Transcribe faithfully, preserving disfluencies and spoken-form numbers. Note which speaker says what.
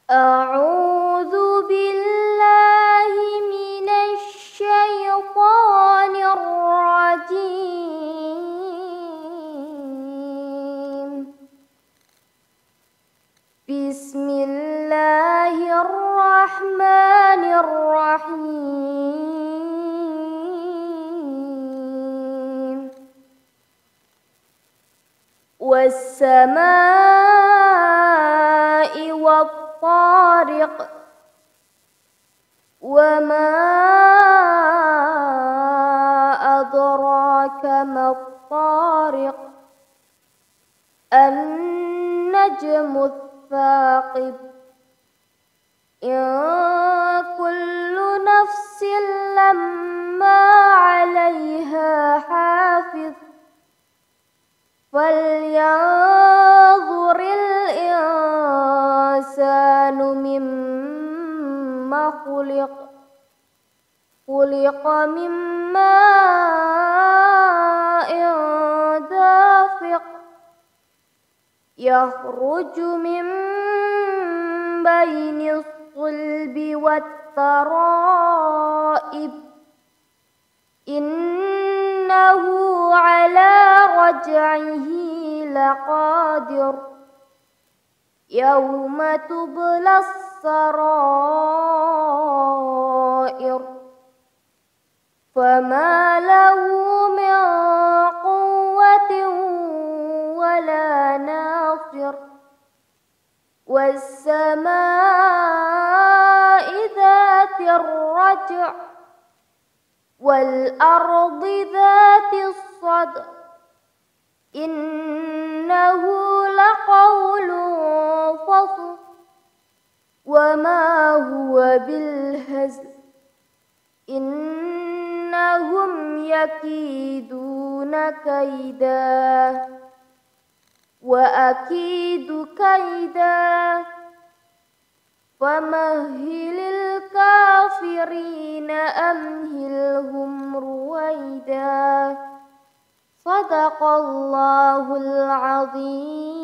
Speaker 1: أعوذ بالله من الشيطان الرجيم. بسم الله الرحمن الرحيم. والسماء والطارق وما أدراك ما الطارق النجم الثاقب إن كل نفس لما عليها حافظ فلينظر الإنسان مما خلق خلق من ماء دافق يخرج من بين الصلب والترائب إنه على رجعه لقادر يوم تبلى السرائر فما له من قوة ولا ناصر والسماء ذات الرجع والأرض ذات الصدع إنه لقول فصل وما هو بالهزل إنهم يكيدون كيدا وأكيد كيدا فمهل الكافرين أمهلهم رويدا. صدق الله العظيم.